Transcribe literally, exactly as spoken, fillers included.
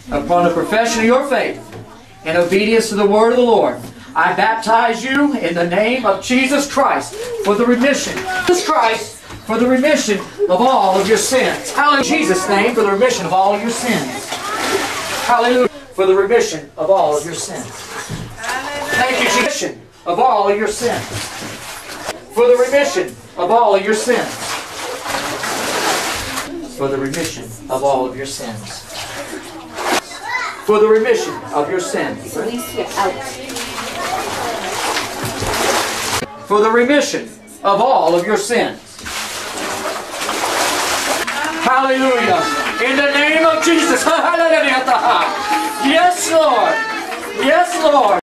upon the profession of your faith, in obedience to the word of the Lord, I baptize you in the name of Jesus Christ for the remission. Jesus Christ for the remission of all of your sins. Hallelujah. In Jesus' name for the remission of all of your sins. Hallelujah. For the remission of all of your sins. Thank you, Jesus. Of all of your sins. For the remission of all of your sins. For the remission of all of your sins. For the remission of your sins. For the remission of all of your sins. Hallelujah. In the name of Jesus. Yes, Lord. Yes, Lord.